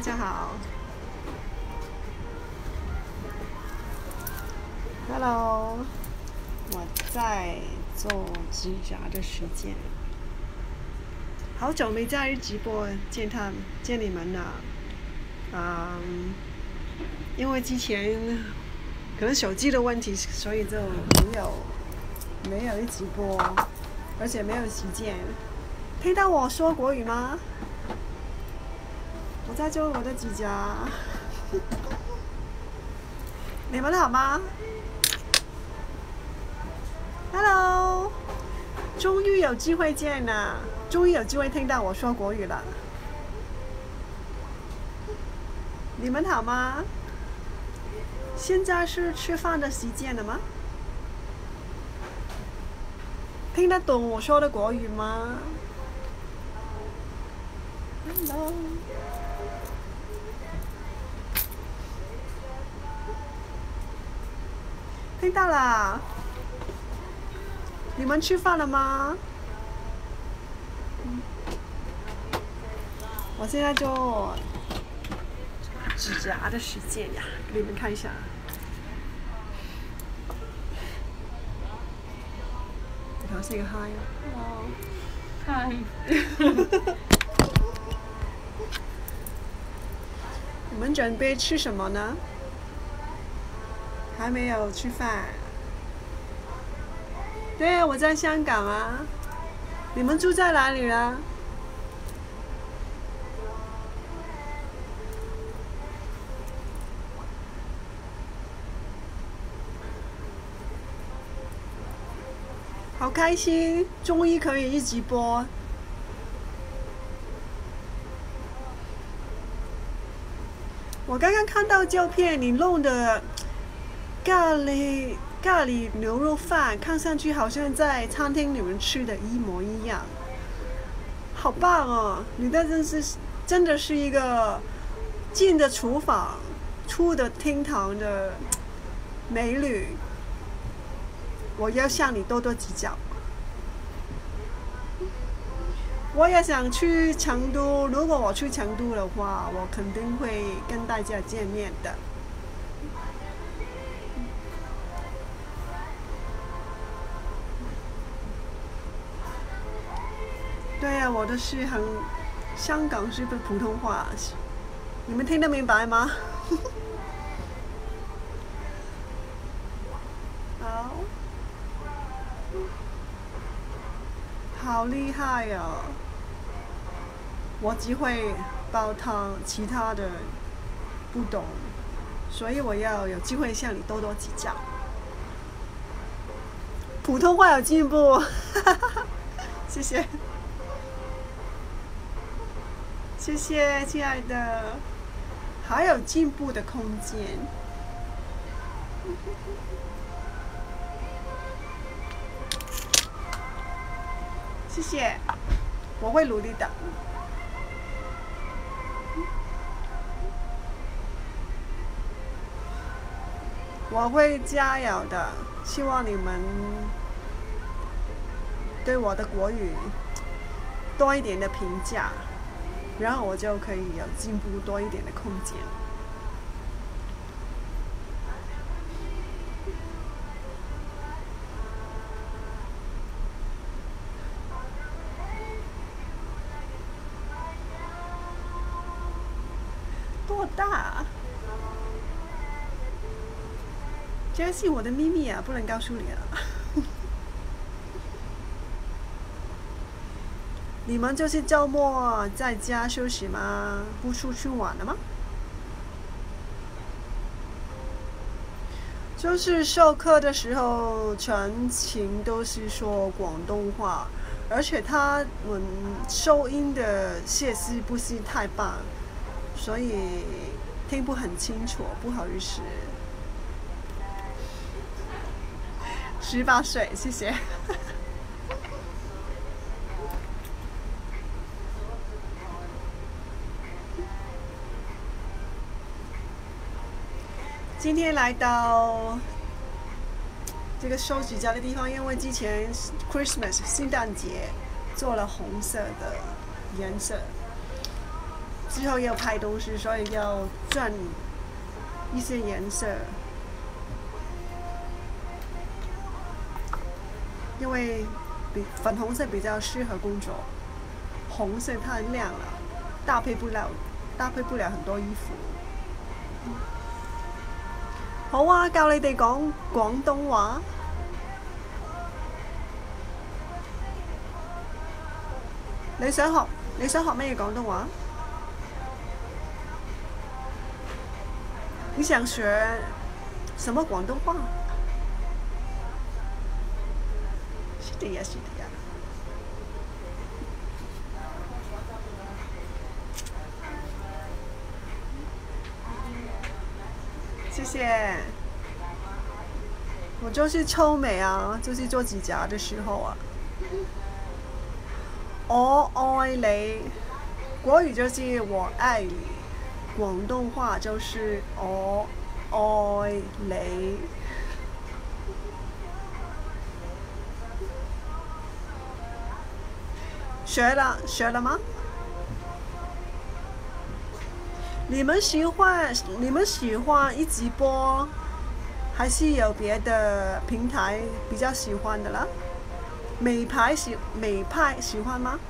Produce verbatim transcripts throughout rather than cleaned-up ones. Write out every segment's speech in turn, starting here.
家好 ，Hello， 我在做指甲的时间，好久没在直播见他见你们了，嗯，因为之前可能手机的问题，所以就没有没有直播，而且没有时间。听到我说国语吗？我在做我的指甲，你们好吗 ？Hello， 终于有机会见了，终于有机会听到我说国语了。你们好吗？现在是吃饭的时间了吗？听得懂我说的国语吗 ？Hello。听到了，你们吃饭了吗？我现在做指甲的时间呀，给你们看一下。你好，say个 hi 哦。 嗨。 你们准备吃什么呢？还没有吃饭。对啊，我在香港啊。你们住在哪里呢？好开心，终于可以一直播。我刚刚看到照片，你弄的咖喱咖喱牛肉饭，看上去好像在餐厅里面吃的一模一样，好棒哦！你的真是真的是一个进的厨房、出的厅堂的美女。我要向你多多指教。我也想去成都，如果我去成都的话，我肯定会跟大家见面的。对呀、啊，我的是很香港式的普通话，你们听得明白吗？好，好厉害哦！我只会煲汤，其他的不懂，所以我要有机会向你多多指教。普通话有进步，谢谢，谢谢，亲爱的，还有进步的空间。谢谢，我会努力的。我会加油的，希望你们对我的国语多一点的评价，然后我就可以有进步多一点的空间。多大？这是我的秘密啊，不能告诉你了。你们就是周末在家休息吗？不出去玩了吗？就是授课的时候，全程都是说广东话，而且他们收音的设施不是太棒，所以听不很清楚，不好意思。十八岁，谢谢。今天来到这个收指甲的地方，因为之前 Christmas 圣诞节做了红色的颜色， 之后要拍东西，所以要转一些颜色，因为比粉红色比较适合工作，红色太亮了，搭配不了，搭配不了很多衣服。好啊，教你哋講廣東話。你想學你想學咩廣東話？你想學什麼廣東話？是的呀，是的呀。謝謝。我就是臭美啊，就是做指甲的時候啊。我愛你，國語就是我愛你，廣東話就是我愛你。學了學了嗎？你們喜歡你們喜歡一直播，還是有別的平台比較喜歡的啦？美拍喜美拍喜歡嗎？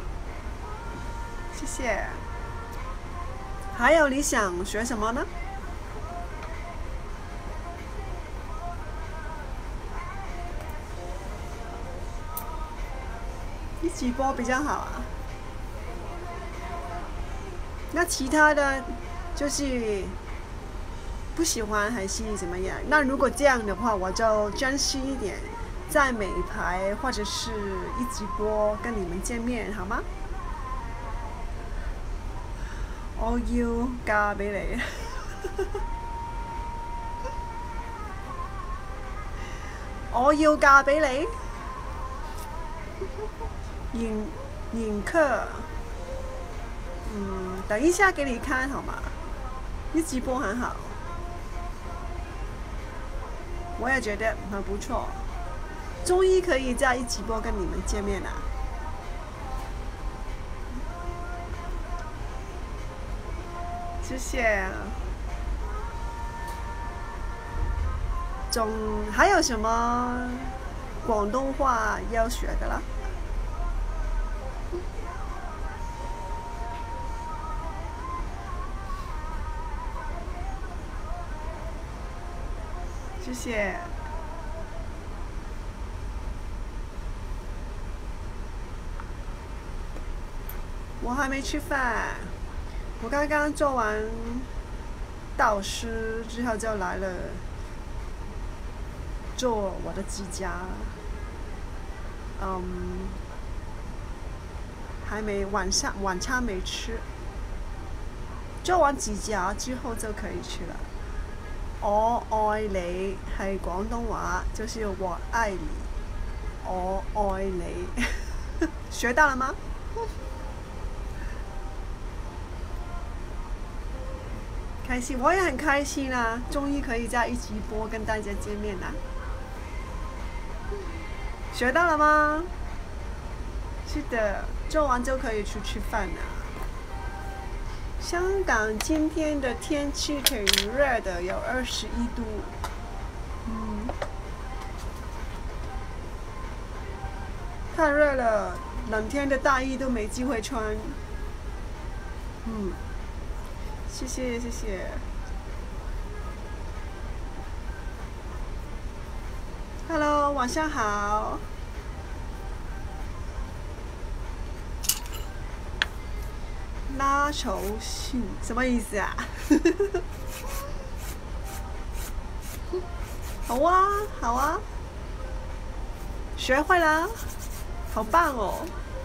謝謝。還有你想學什麼呢？一直播比較好啊。那其他的就是不喜歡還是怎麼樣？那如果這樣的話，我就珍惜一點，在美拍或者是一直播跟你們見面，好嗎？我要嫁俾你。我要嫁俾你。尹尹克，嗯，等一下給你看好嗎？一直播很好，我也覺得很不錯。終於可以在一直播跟你們見面啦！謝謝。仲還有什麼廣東話要學的啦？謝謝。我還沒吃飯，我剛剛做完導師之後就來了做我的指甲。嗯，還沒晚上晚餐沒吃，做完指甲之後就可以吃了。我愛你係廣東話，就是我愛你，我愛你。學到了嗎？開心，我也很開心啊！終於可以在一直播跟大家見面啦。學到了嗎？是的，做完就可以出去飯了。香港今天的天氣挺熱的，有二十一度。嗯，太熱了，冷天的大衣都沒機會穿。嗯，謝謝謝謝。Hello， 晚上好。拉仇信什麼意思啊？好啊，好啊，學會了，好棒哦！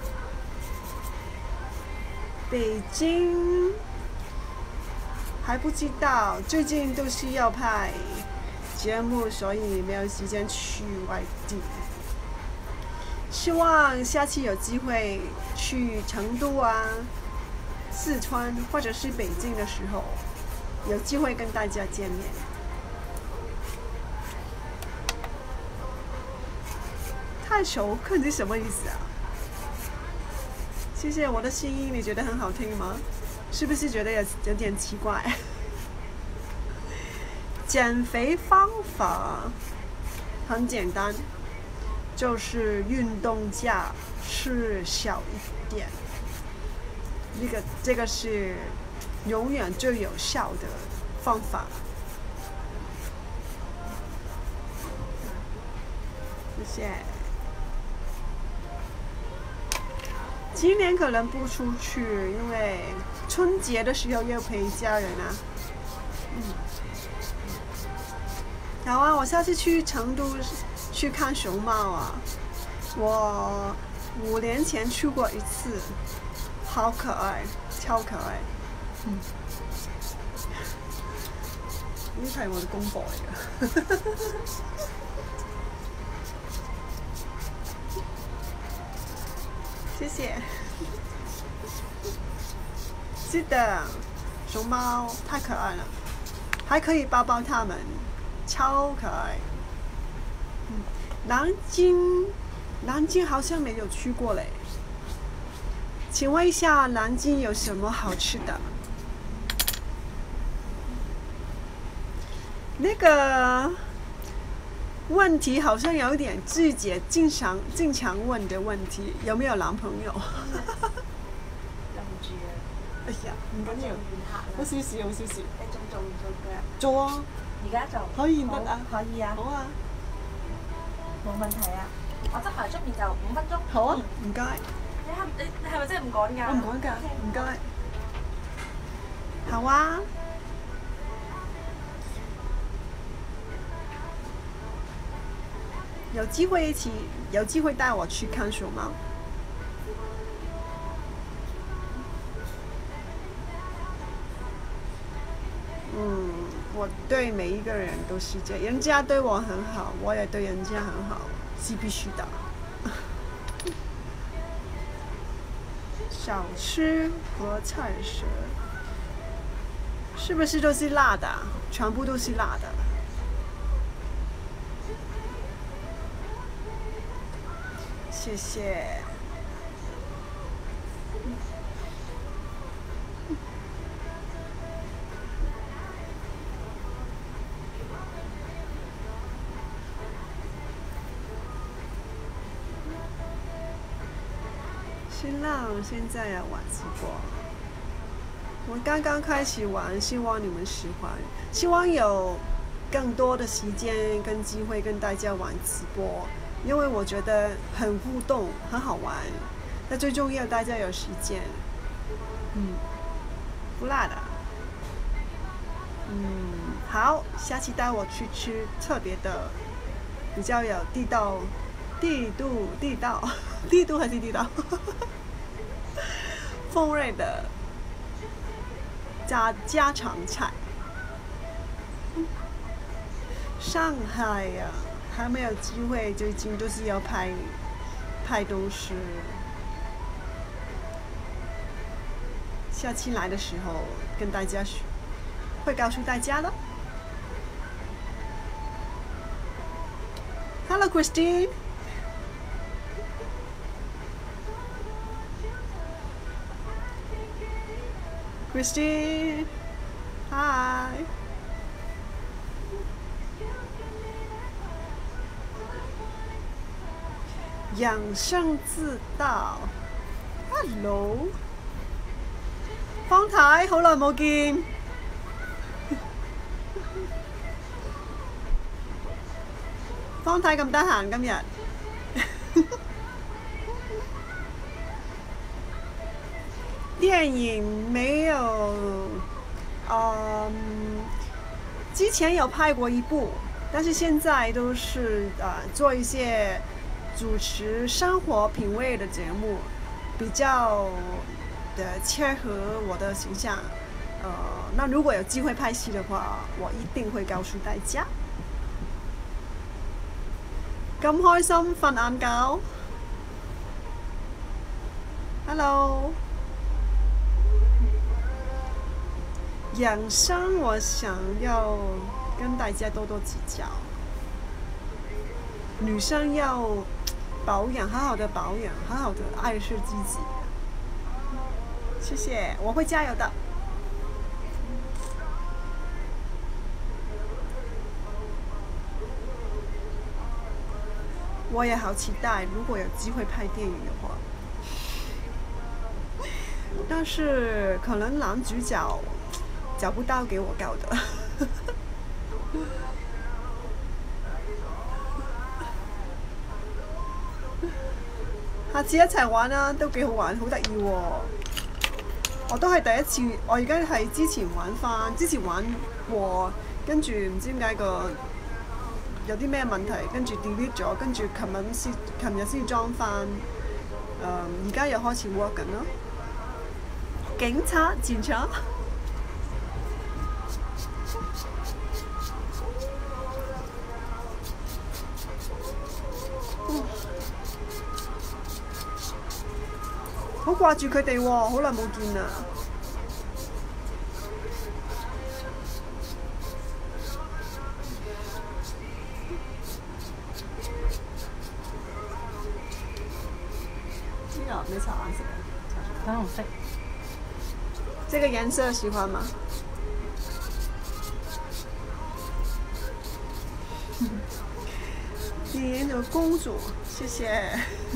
北京還不知道，最近都是要拍節目，所以沒有時間去外地。希望下次有機會去成都啊、四川或者是北京的時候，有機會跟大家見面。太熟，看你什麼意思啊？謝謝我的聲音，你覺得很好聽嗎？ 是不是觉得有有点奇怪？减肥方法很简单，就是运动加吃小一点。这个这个是永远最有效的方法。谢谢。今年可能不出去，因为春节的时候要陪家人啊。嗯。好啊，我下次去成都去看熊猫啊。我五年前去过一次，好可爱，超可爱。嗯。呢係我嘅功課嚟㗎。謝謝。是的，熊貓太可愛了，還可以抱抱它們，超可愛。嗯，南京，南京好像沒有去過嘞。請問一下，南京有什麼好吃的？那個問題好像有點自己經常經常問的問題，有沒有男朋友？ 諗住啊！ 哎呀，唔緊要，好少少，好少少。 你仲做唔做嘅？ 做啊！ 而家做可以得啊？ 可以啊！ 好啊！ 冇問題啊！我執埋出面就五分鐘。 好啊，唔該。 你係你你係咪真係唔趕㗎？ 我唔趕㗎，唔該。好啊。有機會一起，有機會帶我去看熊貓。嗯，我對每一個人都是這樣，人家對我很好，我也對人家很好，是必須的。少吃和菜色，是不是都是辣的？全部都是辣的。謝謝。新浪現在要玩直播，我剛剛開始玩，希望你們喜歡，希望有更多的時間跟機會跟大家玩直播。因為我覺得很互動，很好玩。那最重要，大家有時間。嗯，不辣的。嗯，好，下期帶我去吃特別的，比較有地道、地度、地道、地度還是地道？風味的家家常菜。上海呀、啊。還沒有機會，最近都是要拍拍東西。下期來的時候，跟大家會告訴大家的。Hello, Christine. Christine, hi. 養生之道 ，Hello， 方太，好耐冇見。方太咁得閒今日。電影沒有，嗯，之前有拍過一部，但是現在都是啊、呃、做一些。主持生活品味的節目，比較的切合我的形象。呃，那如果有機會拍戲的話，我一定會告訴大家。咁開心瞓晏覺 ，Hello。養生，我想要跟大家多多指教。女生要保養，好好的保養，好好的愛惜自己。 谢谢，我会加油的。我也好期待，如果有机会拍电影的话。但是可能男主角找不到给我搞的。下次一齊玩啦，都幾好玩，好得意喎！我都係第一次，我而家係之前玩翻，之前玩過，跟住唔知點解個有啲咩問題，跟住 delete 咗，跟住琴日先，琴日先裝翻，誒而家又開始 work 緊咯。警察，警察。嗯好掛住佢哋喎，好耐冇見啦。呢個咩茶顏色啊？ 粉紅色。 這個顏色喜歡嗎？你的公主，謝謝。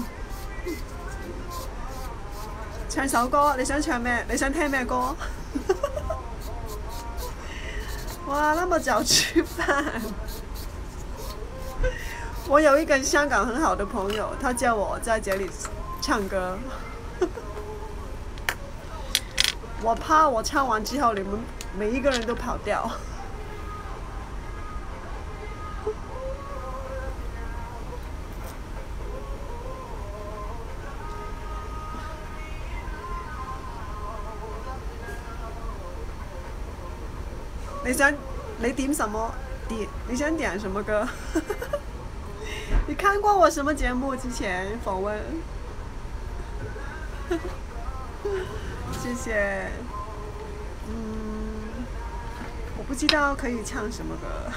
唱首歌，你想唱咩？你想聽咩歌？哇，那麼早吃飯！我有一個香港很好的朋友，他叫我在這裡唱歌。我怕我唱完之後，你們每一個人都跑掉。你想你點什麼點？你想點什麼歌？你看過我什麼節目之前訪問？謝謝。嗯，我不知道可以唱什麼歌。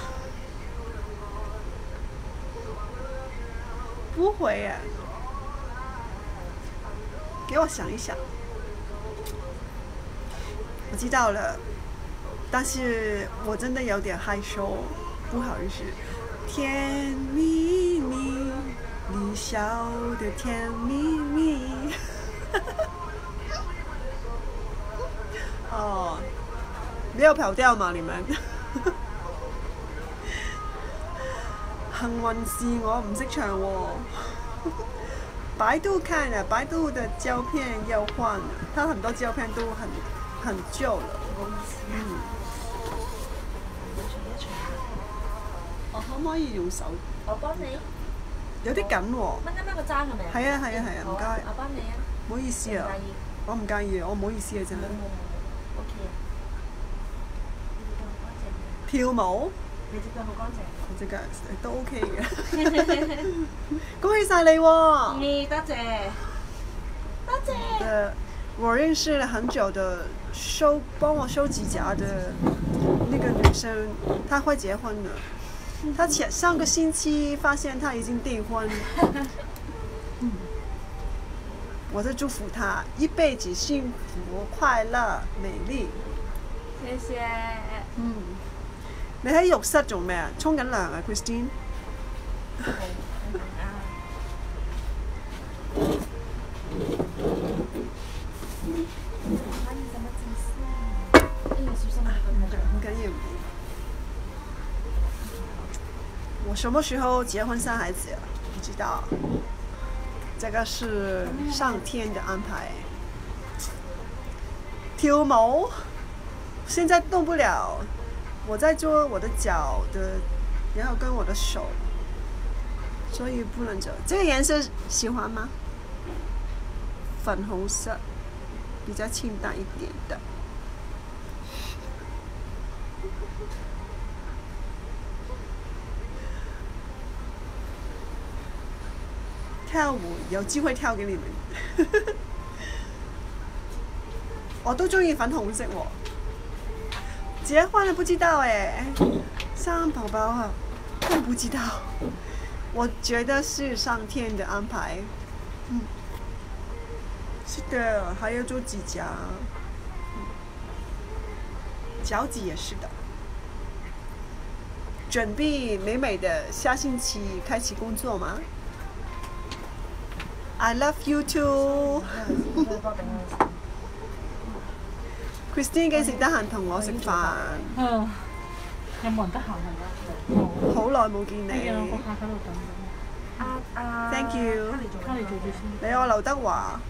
不會耶。給我想一想。我知道了。但是我真的有點害羞，不好意思。甜蜜蜜，你笑的甜蜜蜜。哦，沒有跑掉嗎？你們？幸運是我唔識唱喎。百度看了，百度的膠片要換了，它很多膠片都很很舊了。嗯。我可唔可以用手？ 我幫你。 有啲緊喎。 乜啱啱個爭係咪？ 係啊係啊係啊，唔該。 我幫你啊。 唔好意思啊。我唔介意，我唔好意思啊，真係。 O K 啊。 跳舞？ 你隻腳好乾淨。 我隻腳都 OK 嘅。恭喜晒你喎！ 嗯，多謝。多謝。 的，我認識了很久的收幫我收指甲的那個女生，她會結婚的。她前上個星期發現她已經訂婚，嗯，我在祝福她一輩子幸福、快樂、美麗。 謝謝。 嗯，你喺浴室做咩啊？沖緊涼啊 ，Christine？ 很緊要。我什麼時候結婚生孩子？不知道，這個是上天的安排。跳舞，現在動不了，我在做我的腳的，然後跟我的手，所以不能走。這個顏色喜歡嗎？粉紅色，比較清淡一點的。跳舞有機會跳給你們。我都中意粉紅色喎。結婚了不知道哎，生寶寶啊，更不知道。我覺得是上天的安排。嗯， 是的，还要做指甲，脚趾也是的。准备美美的下星期开始工作吗 ？I love you too 。Christine 幾時得閒同我食飯？ 嗯，有冇人得閒係好耐冇見咩？有個你。 客喺度等緊。 啊啊 Thank you 卡你做住先。 你我劉德華，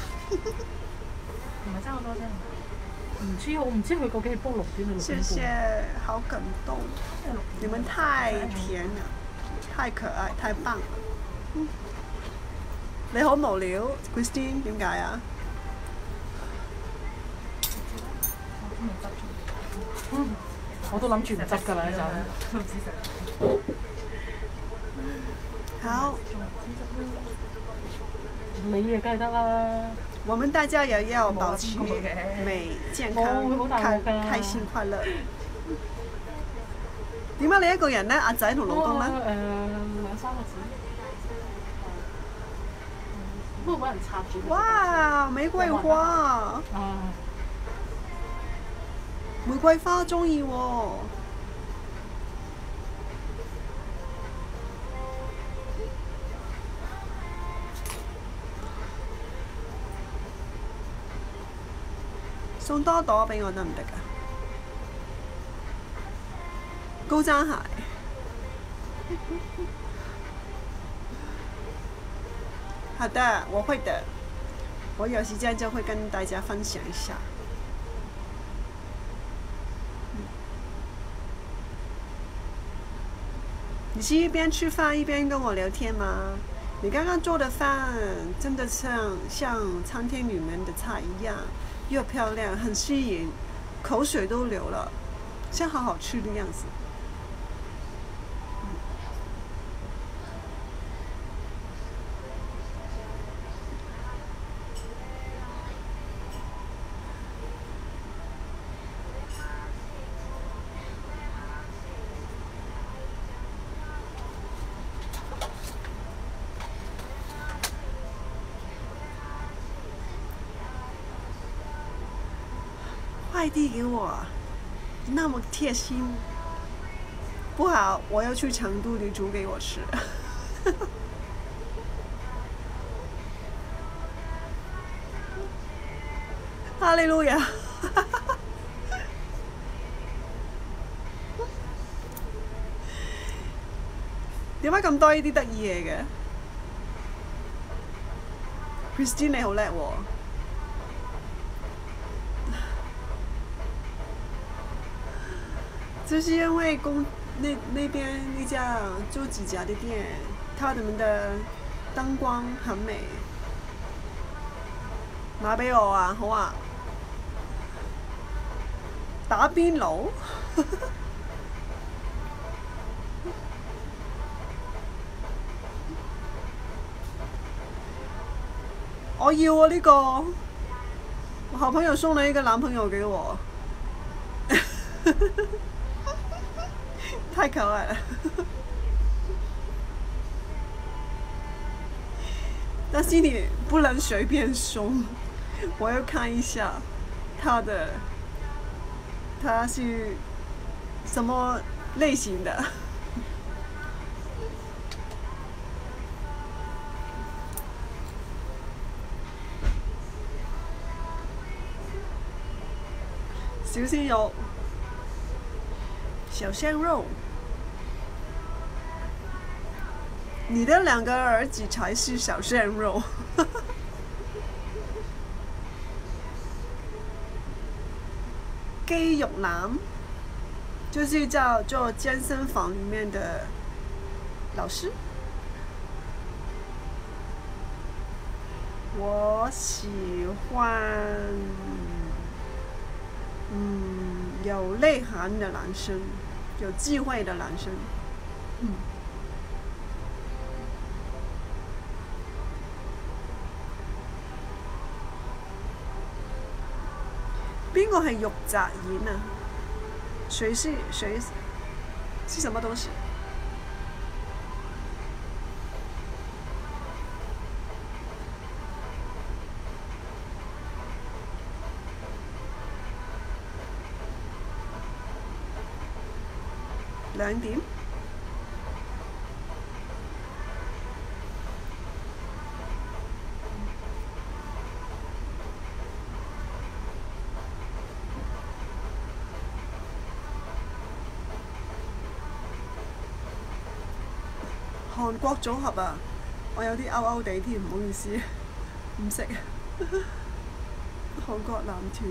唔係爭好多啫。 唔知我唔知佢究竟係煲六點定六點謝半。 謝，好感動，你們太甜了，太可愛，太棒了。嗯你好無聊 ，Christine 點解啊？ 我都諗住唔執㗎啦，一陣。 好， 你啊，梗係得啦。 我們大家也要保持美、健康、開開心、快樂。點解你一個人呢？阿仔同老公呢？ 誒兩三個字。會唔會有人插住？ 哇！玫瑰花， 啊！ 玫瑰花中意喎。送多朵俾我得唔得㗎？高踭鞋。好的，我會的。我有時間就會跟大家分享一下。你是一邊吃飯一邊跟我聊天嗎？你剛剛做的飯真的像像餐廳裡面的菜一樣，又漂亮，很吸引，口水都流了，像好好吃的樣子。快递给我，那么贴心。不好，我要去成都，你煮给我吃。哈利路亞！點解咁多呢啲得意嘢嘅 ？Christine 你好叻喎！就是因為公那那邊那家做指甲的店，他們的燈光很美。買俾我啊，好啊！打邊爐。我要啊呢個，我好朋友送了一個男朋友給我。太可愛了，但是你不能隨便送，我要看一下他的，他是什麼類型的。小鮮肉，小鮮肉。你的兩個兒子才是小鮮肉。肌肉男，就是叫做健身房裡面的老師。我喜歡，嗯，有內涵的男生，有智慧的男生。嗯。邊個係玉澤演啊？誰是誰是什麼東西？ 兩點。韓國組合啊，我有啲勾勾地添，唔好意思，唔識。韓國男團。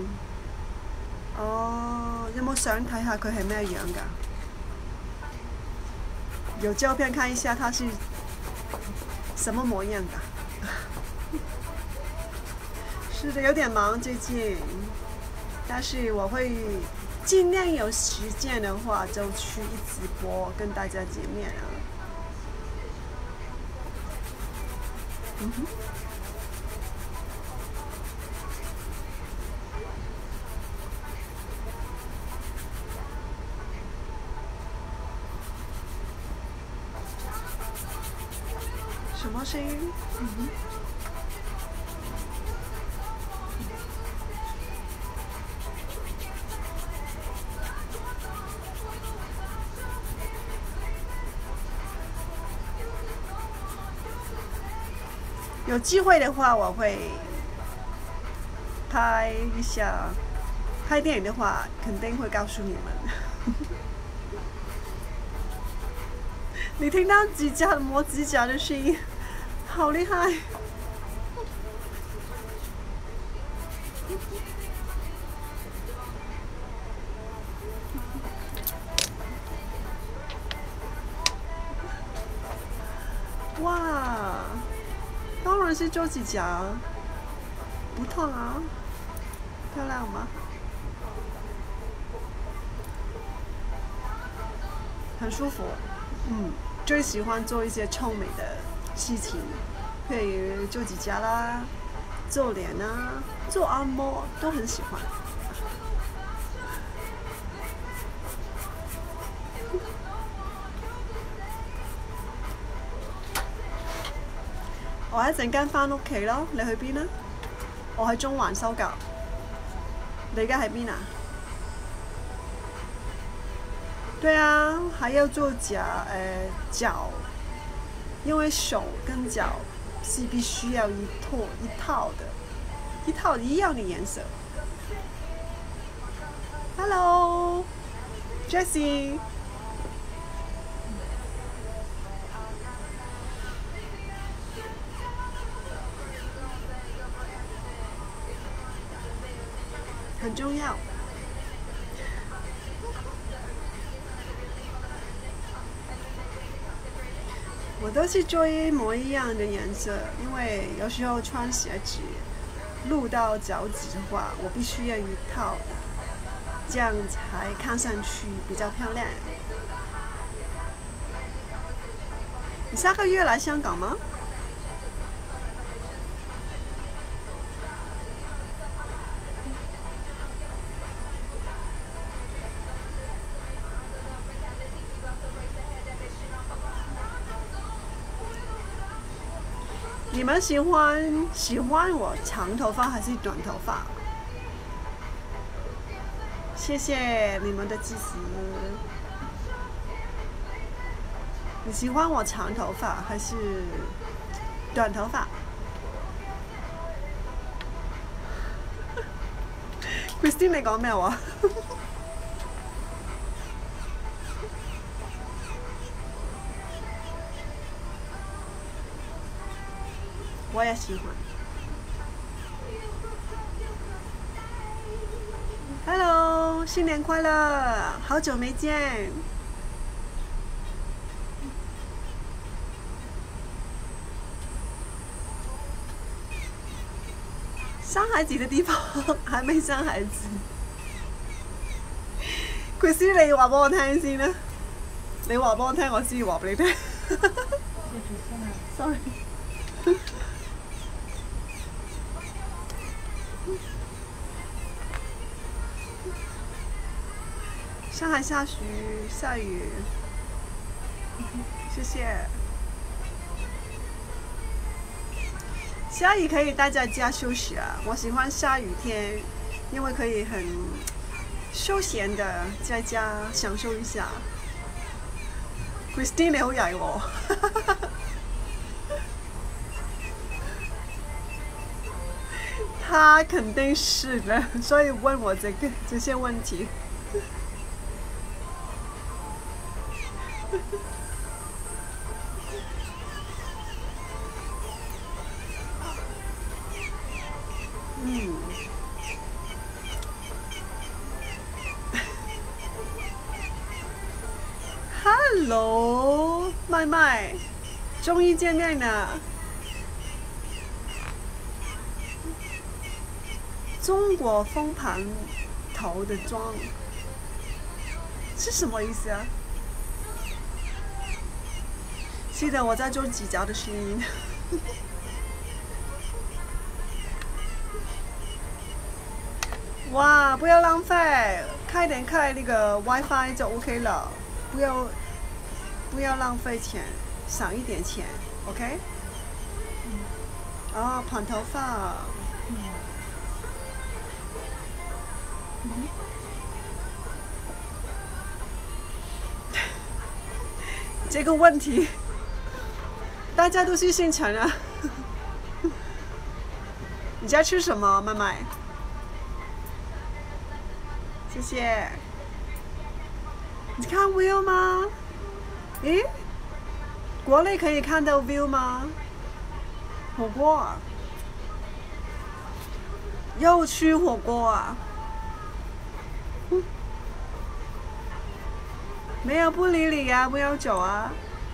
哦，有冇相睇下佢係咩樣㗎？有照片看一下，他是什麼模樣的？是的，有點忙最近，但是我會盡量有時間的話就去一直播跟大家見面啊。嗯哼。什麼聲音？嗯哼。有機會的話，我會拍一下。拍電影的話，肯定會告訴你們。你聽到指甲磨指甲的聲音，好厲害！哇，當然是做指甲，不痛啊，漂亮嗎？很舒服，嗯。最喜歡做一些臭美的事情，譬如做指甲啦、做臉啦、做按摩，都很喜歡。我一陣間返屋企咯，你去邊啊？我喺中環修甲。你而家喺邊啊？對啊，還要做甲，呃，腳，因為手跟腳是必須要一套一套的，一套一樣的顏色。Hello， Jessie。很重要。我都是做一模一樣的顏色，因為有時候穿鞋子露到腳趾的話，我必須要一套，這樣才看上去比較漂亮。你下個月來香港嗎？你們喜歡喜歡我長頭髮還是短頭髮？謝謝你們的支持。你喜歡我長頭髮還是短頭髮？Christine 你講咩話？我也喜歡。Hello， 新年快樂！好久沒見。生孩子的地方還沒生孩子。Chris， 你話俾我聽先啦。你話俾我聽，我先話俾你聽。Sorry。上海下雪，下雨，謝謝。下雨可以待在家休息啊，我喜歡下雨天，因為可以很休閒的在家享受一下。 Christine 你好曳喎。他肯定是的，所以问我这个这些问题。嗯。Hello， 麦麦，终于见面了。中国风盘头的妆是什么意思啊？记得我在做指甲的声音。哇，不要浪费，开点开那个 WiFi 就 OK 了，不要不要浪费钱，省一点钱 ，OK？ 嗯。哦，盘头发。嗯。嗯。这个问题，大家都是姓陈啊。你在吃什么，麦麦？谢谢。你看 view 吗？诶，国内可以看到 view 吗？火锅啊，又吃火锅啊？嗯，没有不理你呀、啊，不要走啊！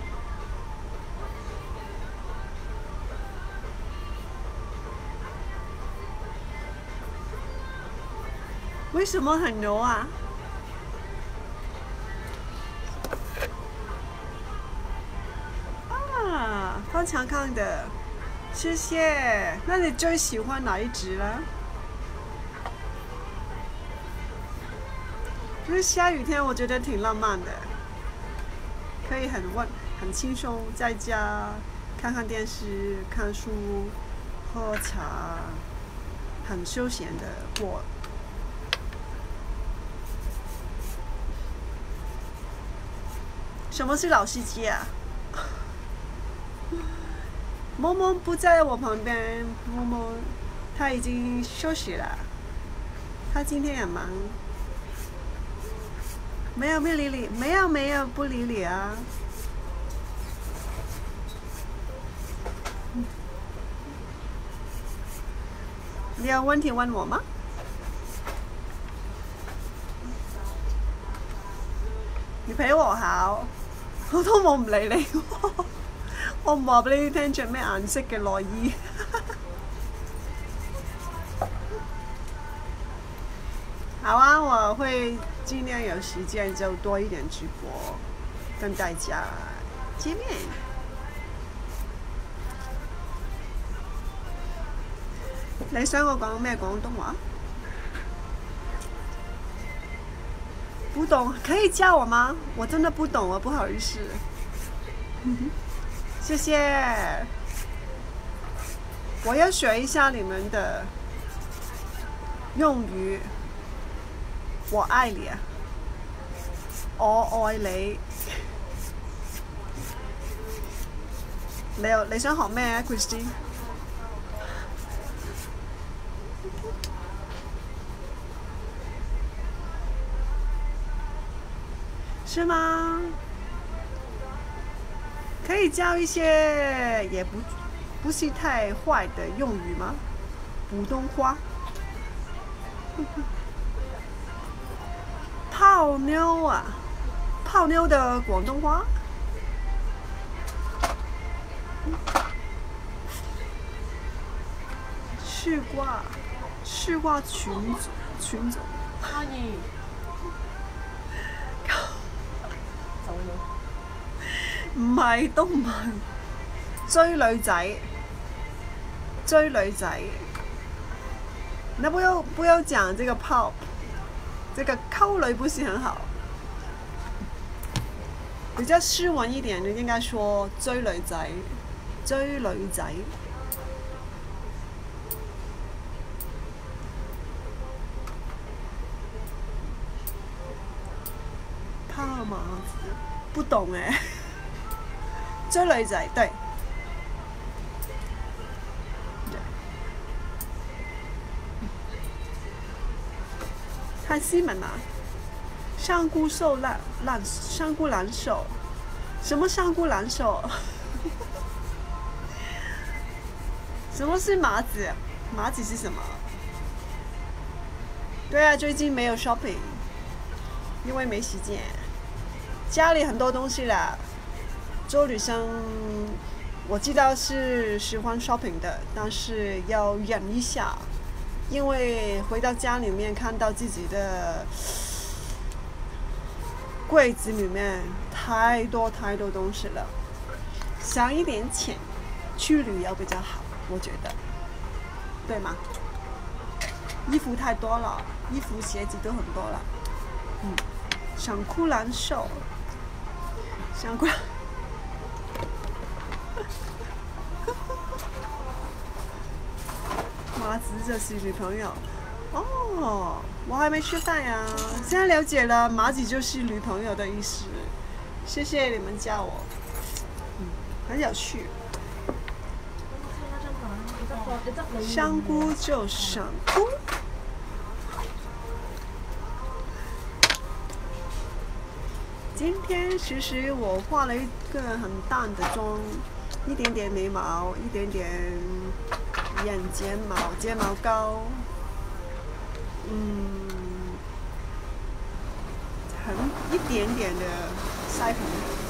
为什么很牛啊？啊，方强看的，谢谢。那你最喜欢哪一集呢？就是下雨天，我觉得挺浪漫的，可以很温、很轻松，在家看看电视、看书、喝茶，很休闲的过。什么是老司机啊？默默不在我旁边，默默他已经休息了，他今天也忙。没有没理你，没有没有不理你啊。你有问题问我吗？你陪我好，我都冇唔理你。我唔話俾你聽着咩顏色嘅內衣。好啊，我會盡量有時間就多一點直播，跟大家見面。你想我講咩廣東話？不懂，可以教我嗎？我真的不懂，我不好意思。谢谢，我要学一下你们的用语。我爱你，我愛你。你又你想學咩啊 ，Christine？ 是嗎？可以教一些也不不是太坏的用语吗？普通话。泡妞啊，泡妞的广东话。吃瓜，吃瓜群组群组。 阿姨。走咗。唔係都唔係，追女仔，追女仔。那不要不要講這個泡，這個溝女不是很好，比較斯文一點，就應該說追女仔，追女仔。泡麻子，不懂哎。 追女仔，對。太斯文了，香菇手烂烂，香菇蓝手，什么香菇蓝手？什么是麻子？麻子是什么？对啊，最近没有 shopping， 因为没时间，家里很多东西啦。做女生，我知道是喜欢 shopping 的，但是要忍一下。因为回到家里面看到自己的柜子里面太多太多东西了，省一点钱去旅游比较好，我觉得，对吗？衣服太多了，衣服鞋子都很多了，嗯，想哭难受，想哭。麻子就是女朋友哦，我还没吃饭呀。现在了解了，麻子就是女朋友的意思。谢谢你们教我，嗯，很有趣。香菇就香菇。今天其实我画了一个很淡的妆，一点点眉毛，一点点眼睫毛、睫毛膏，嗯，很一点点的腮红，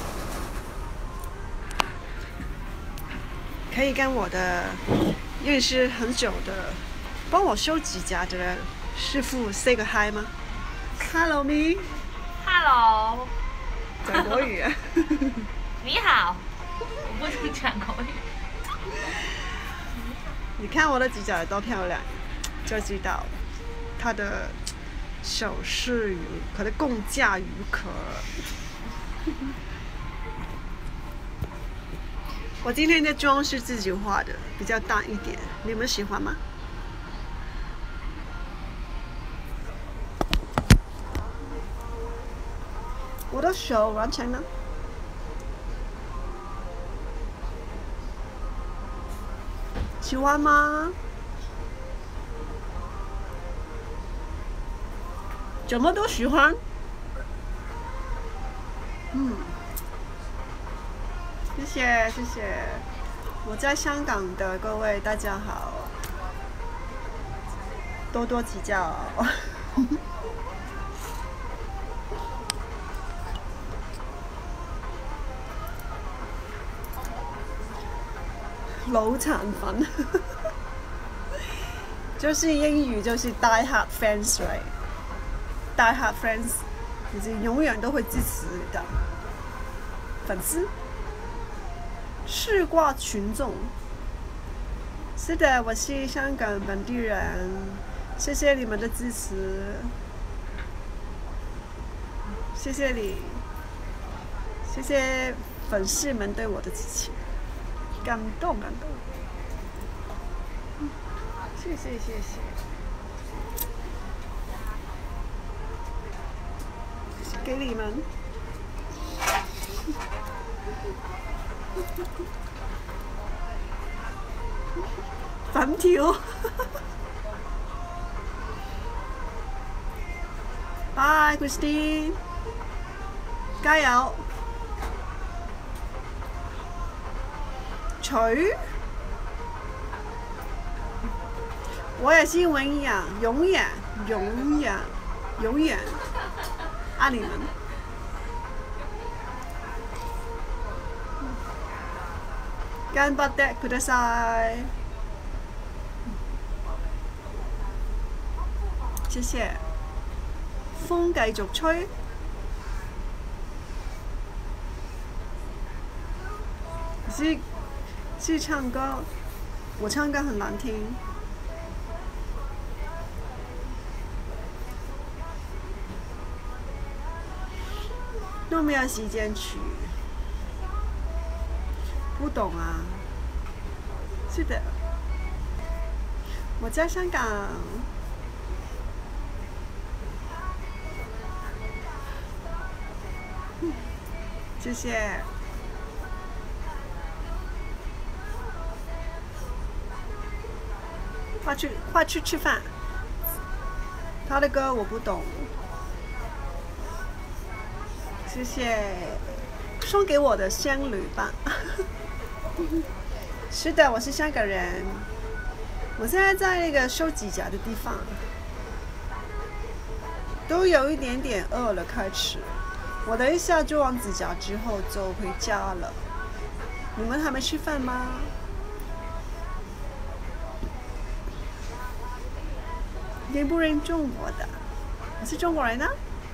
可以跟我的认识很久的帮我修指甲的师傅 say 个 hi 吗 ？Hello me。 Hello。 讲国语啊。 你好，我不能讲国语。 你看我的指甲有多漂亮，就知道他的手势如佢的工价如何。我今天的妆是自己画的，比较淡一点，你们喜欢吗？我的手完成了。喜欢吗？怎么都喜欢？嗯，谢谢谢谢。我在香港的各位大家好，多多指教。腦殘粉，就是英語就是 die hard fans right， die hard fans， 就是永遠都會支持你的粉絲，吃瓜群眾。是的，我是香港本地人，謝謝你們的支持，謝謝你，謝謝粉絲們對我的支持。感动，感动，嗯，谢谢，谢谢，给你们，粉条，拜 Christine， 加油！取，我也是永远永远永远永远爱你们。頑張ってください。謝謝。風繼續吹。是。是唱歌，我唱歌很难听。都没有时间去，不懂啊。是的，我在香港。谢谢。 快去快去吃饭。他的歌我不懂，谢谢，送给我的仙女棒。是的，我是香港人。我现在在那个收指甲的地方，都有一点点饿了，开始。我等一下做完指甲之后就回家了。你们还没吃饭吗？认不认中国的？我是中国人呢、啊。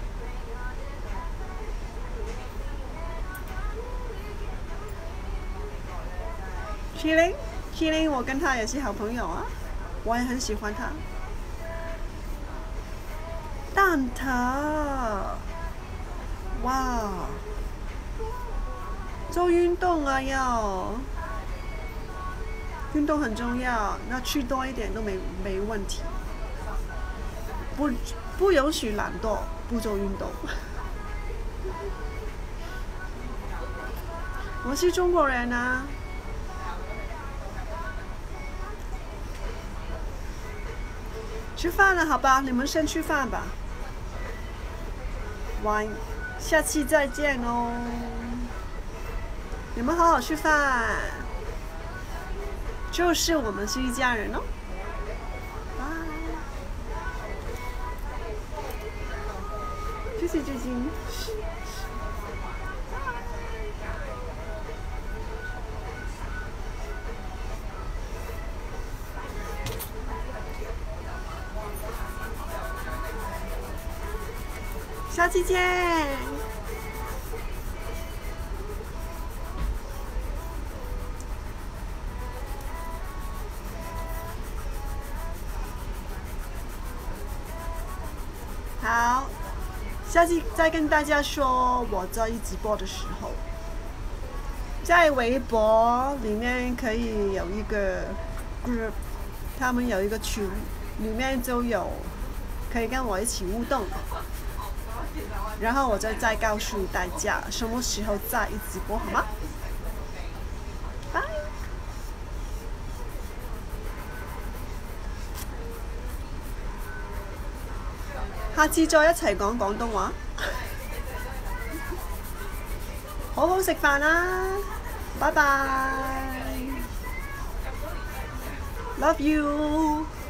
麒麟，麒麟，我跟他也是好朋友啊，我也很喜欢他。蛋挞，哇，做运动啊要，运动很重要，那吃多一点都没没问题。不不允许懒惰，不做运动。我是中国人啊。吃饭了，好吧，你们先吃饭吧。晚，下期再见哦。你们好好吃饭，就是我们是一家人哦。拜。谢谢最近。下期见。好，下期再跟大家说我在直播的时候，在微博里面可以有一个 group， 他们有一个群，里面就有可以跟我一起互动。然后我就再告诉大家什么时候再直播，好嗎？拜。下次再一齊講廣東話。好好食飯啦，拜拜。Love you。